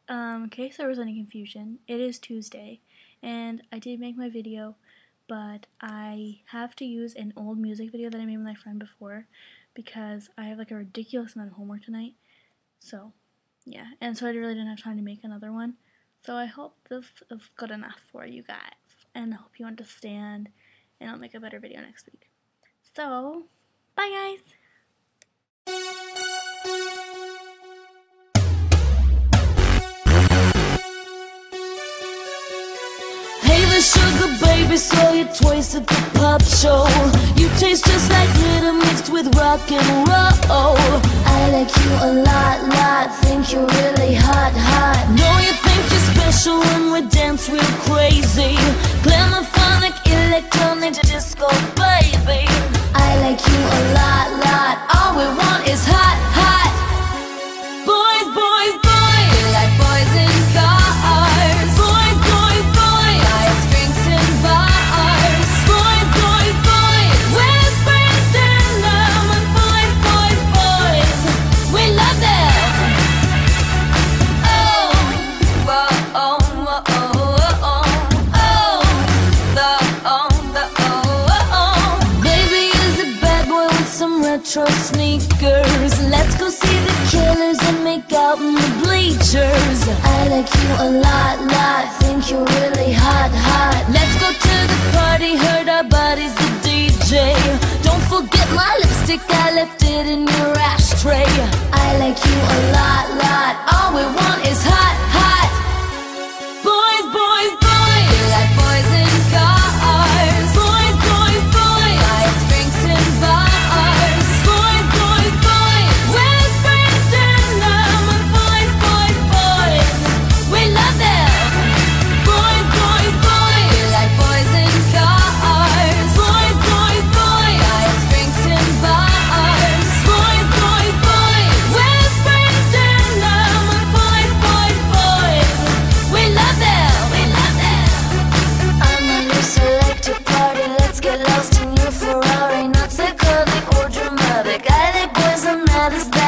In case there was any confusion, it is Tuesday, and I did make my video, but I have to use an old music video that I made with my friend before, because I have like a ridiculous amount of homework tonight, so yeah, and so I really didn't have time to make another one, so I hope this is good enough for you guys, and I hope you understand, and I'll make a better video next week. So, bye guys! Sugar baby, saw your toys at the pop show. You taste just like glitter mixed with rock and roll. I like you a lot, think you're really hot. Know you think you're special when we dance real crazy. Glamophonic, electronic, disco baby. I like you a lot, all we want is hot. Boys, boys, boys, we like boys in cars. Boys, boys, boys, ice drinks and bars. Boys, boys, boys, whispering denim. And boys, boys, boys, we love them. Oh, oh, oh, oh, oh. Baby is a bad boy with some retro sneakers. Let's go see the Killers and make out in the bleachers. I like you a lot, think you're really hot. Let's go to the party, heard our buddy's the DJ. Don't forget my lipstick, I left it in your ashtray. I like you a lot, all we want is hot. Boys, boys, boys, we like boys in cars. Boys, boys, boys, ice drinks and bars. Boys, boys, boys, whispering denim. And boys, boys, boys, we love them. Boys, boys, boys, we like boys in cars. Boys, boys, boys, ice drinks and bars. Boys, boys, boys, whispering denim. And boys, boys, boys, we love them. I'm a new selected party. Let's get lost in your Ferrari. Not psychotic or dramatic. I like boys, I'm not as bad.